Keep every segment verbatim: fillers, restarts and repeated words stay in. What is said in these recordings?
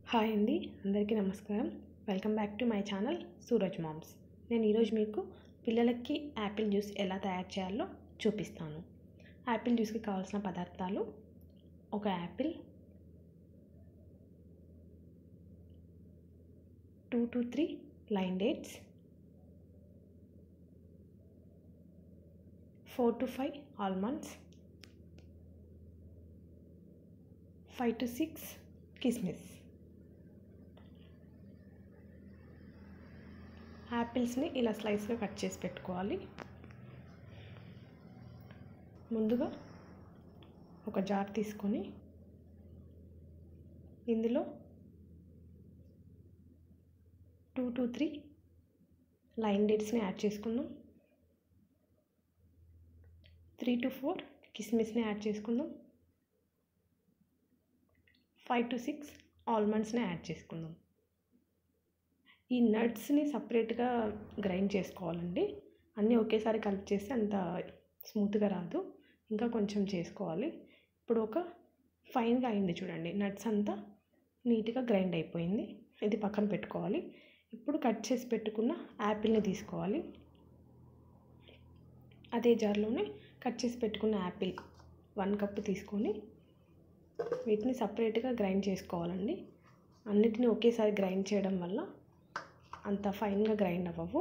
Hi అండి, అందరికీ నమస్కారం. Welcome back to my channel Suraj moms. నేను ఈరోజు మీకు పిల్లలకి యాపిల్ జ్యూస్ ఎలా తయారు చేయాలో చూపిస్తాను. యాపిల్ జ్యూస్కి కావాల్సిన పదార్థాలు: ఒక apple, two to three Lion dates, four to five almonds, five to six కిస్మిస్. యాపిల్స్ని ఇలా స్లైస్గా కట్ చేసి పెట్టుకోవాలి. ముందుగా ఒక జార్ తీసుకొని ఇందులో టూ టు త్రీ లైన్ డేట్స్ని యాడ్ చేసుకుందాం. త్రీ టు ఫోర్ కిస్మిస్ని యాడ్ చేసుకుందాం. ఫైవ్ టు సిక్స్ ఆల్మండ్స్ని యాడ్ చేసుకుందాం. ఈ నట్స్ని సపరేట్గా గ్రైండ్ చేసుకోవాలండి. అన్నీ ఒకేసారి కలిపి చేస్తే అంత స్మూత్గా రాదు, ఇంకా కొంచెం చేసుకోవాలి. ఇప్పుడు ఒక ఫైన్గా అయింది చూడండి, నట్స్ అంతా నీట్గా గ్రైండ్ అయిపోయింది. ఇది పక్కన పెట్టుకోవాలి. ఇప్పుడు కట్ చేసి పెట్టుకున్న యాపిల్ని తీసుకోవాలి. అదే జార్లోనే కట్ చేసి పెట్టుకున్న యాపిల్ వన్ కప్ తీసుకొని వీటిని సపరేట్గా గ్రైండ్ చేసుకోవాలండి. అన్నిటిని ఒకేసారి గ్రైండ్ చేయడం వల్ల అంత ఫైన్గా గ్రైండ్ అవ్వవు.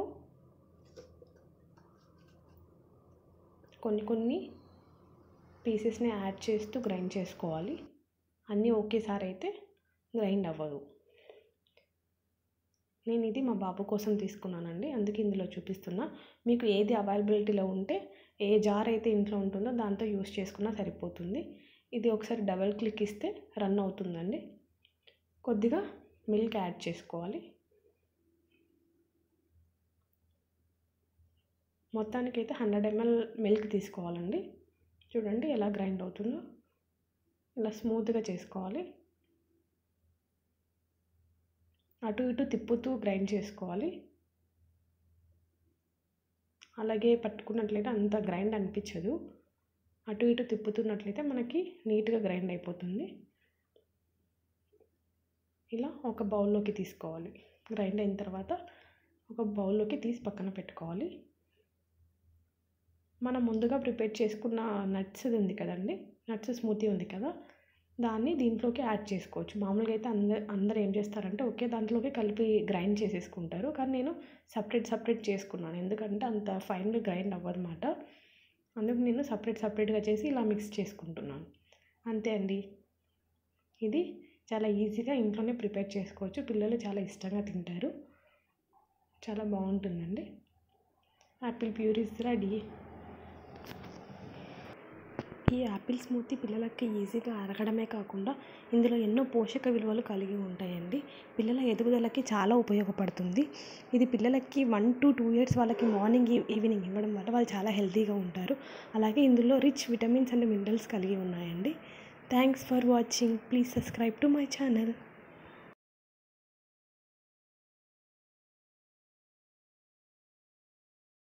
కొన్ని కొన్ని పీసెస్ని యాడ్ చేస్తూ గ్రైండ్ చేసుకోవాలి. అన్నీ ఒకేసారి అయితే గ్రైండ్ అవ్వదు. నేను ఇది మా బాబు కోసం తీసుకున్నానండి, అందుకే ఇందులో చూపిస్తున్నా. మీకు ఏది అవైలబిలిటీలో ఉంటే, ఏ జార్ అయితే ఇంట్లో ఉంటుందో దాంతో యూస్ చేసుకున్నా సరిపోతుంది. ఇది ఒకసారి డబల్ క్లిక్ ఇస్తే రన్ అవుతుందండి. కొద్దిగా మిల్క్ యాడ్ చేసుకోవాలి. మొత్తానికైతే హండ్రెడ్ ఎంఎల్ మిల్క్ తీసుకోవాలండి. చూడండి ఎలా గ్రైండ్ అవుతుందో, ఇలా స్మూత్గా చేసుకోవాలి. అటు ఇటు తిప్పుతూ గ్రైండ్ చేసుకోవాలి. అలాగే పట్టుకున్నట్లయితే అంత గ్రైండ్ అనిపించదు. అటు ఇటు తిప్పుతున్నట్లయితే మనకి నీట్గా గ్రైండ్ అయిపోతుంది. ఇలా ఒక బౌల్లోకి తీసుకోవాలి. గ్రైండ్ అయిన తర్వాత ఒక బౌల్లోకి తీసి పక్కన పెట్టుకోవాలి. మనం ముందుగా ప్రిపేర్ చేసుకున్న నట్స్ ఉంది కదండి, నట్స్ స్మూతీ ఉంది కదా, దాన్ని దీంట్లోకి యాడ్ చేసుకోవచ్చు. మామూలుగా అయితే అందరు అందరు ఏం చేస్తారంటే ఒకే దాంట్లోకి కలిపి గ్రైండ్ చేసేసుకుంటారు, కానీ నేను సపరేట్ సపరేట్ చేసుకున్నాను. ఎందుకంటే అంత ఫైన్గా గ్రైండ్ అవ్వదన్నమాట. అందుకు నేను సపరేట్ సపరేట్గా చేసి ఇలా మిక్స్ చేసుకుంటున్నాను. అంతే అండి. ఇది చాలా ఈజీగా ఇంట్లోనే ప్రిపేర్ చేసుకోవచ్చు. పిల్లలు చాలా ఇష్టంగా తింటారు. చాలా బాగుంటుందండి. Apple purees ready. ఈ యాపిల్ స్మూతీ పిల్లలకి ఈజీగా అరగడమే కాకుండా ఇందులో ఎన్నో పోషక విలువలు కలిగి ఉంటాయండి. పిల్లల ఎదుగుదలకి చాలా ఉపయోగపడుతుంది. ఇది పిల్లలకి వన్ టు టూ ఇయర్స్ వాళ్ళకి మార్నింగ్ ఈవినింగ్ ఇవ్వడం వల్ల వాళ్ళు చాలా హెల్తీగా ఉంటారు. అలాగే ఇందులో రిచ్ విటమిన్స్ అండ్ మినరల్స్ కలిగి ఉన్నాయండి. Thanks for watching. Please subscribe to my channel.